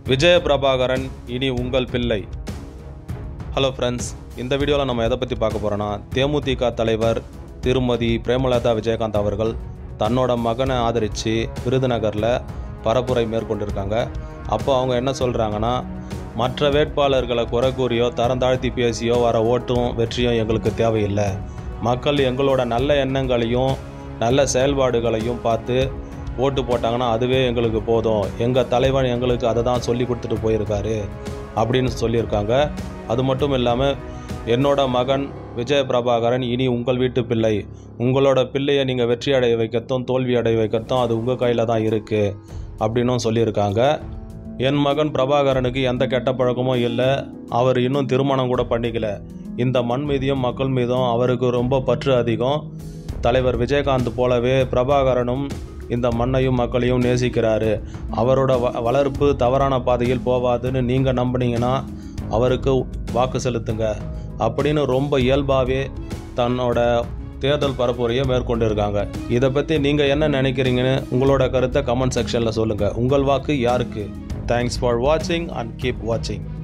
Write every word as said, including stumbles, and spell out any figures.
விஜய பிரபாகரன் இனி உங்கள் பிள்ளை. ஹலோ ஃப்ரெண்ட்ஸ், இந்த வீடியோவில் நம்ம எதை பற்றி பார்க்க போகிறோன்னா, தேமுதிக தலைவர் திருமதி பிரேமலதா விஜயகாந்த் அவர்கள் தன்னோட மகனை ஆதரித்து விருதுநகரில் பரப்புரை மேற்கொண்டிருக்காங்க. அப்போ அவங்க என்ன சொல்கிறாங்கன்னா, மற்ற வேட்பாளர்களை குறை கூறியோ தரம் தாழ்த்தி பேசியோ வர ஓட்டும் வெற்றியும் எங்களுக்கு தேவையில்லை. மக்கள் எங்களோட நல்ல எண்ணங்களையும் நல்ல செயல்பாடுகளையும் பார்த்து ஓட்டு போட்டாங்கன்னா அதுவே எங்களுக்கு போதும். எங்கள் தலைவன் எங்களுக்கு அதை தான் சொல்லி கொடுத்துட்டு போயிருக்காரு அப்படின்னு சொல்லியிருக்காங்க. அது மட்டும் இல்லாமல், என்னோட மகன் விஜய பிரபாகரன் இனி உங்கள் வீட்டு பிள்ளை. உங்களோட பிள்ளையை நீங்கள் வெற்றி அடைய வைக்கிறதும் தோல்வி அடைய வைக்கிறதும் அது உங்கள் கையில் தான் இருக்குது அப்படின்னும் சொல்லியிருக்காங்க. என் மகன் பிரபாகரனுக்கு எந்த கெட்ட பழக்கமும் இல்லை. அவர் இன்னும் திருமணம் கூட பண்ணிக்கல. இந்த மண் மீதியும் மக்கள் மீதும் அவருக்கு ரொம்ப பற்று அதிகம். தலைவர் விஜயகாந்த் போலவே பிரபாகரனும் இந்த மண்ணையும் மக்களையும் நேசிக்கிறாரு. அவரோட வ வளர்ப்பு தவறான பாதையில் போவாதுன்னு நீங்கள் நம்பினீங்கன்னா அவருக்கு வாக்கு செலுத்துங்க அப்படின்னு ரொம்ப இயல்பாகவே தன்னோட தேர்தல் பரப்புரையை மேற்கொண்டிருக்காங்க. இதை பற்றி நீங்கள் என்ன நினைக்கிறீங்கன்னு உங்களோட கருத்தை கமெண்ட் செக்ஷனில் சொல்லுங்கள். உங்கள் வாக்கு யாருக்கு? தேங்க்ஸ் ஃபார் வாட்சிங் அண்ட் கீப் வாட்சிங்.